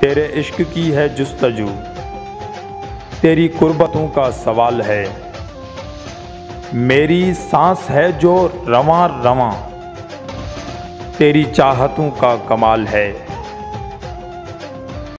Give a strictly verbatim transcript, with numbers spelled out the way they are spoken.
तेरे इश्क की है जुस्तजू, तेरी कुर्बतों का सवाल है। मेरी सांस है जो रवां रवां, तेरी चाहतों का कमाल है।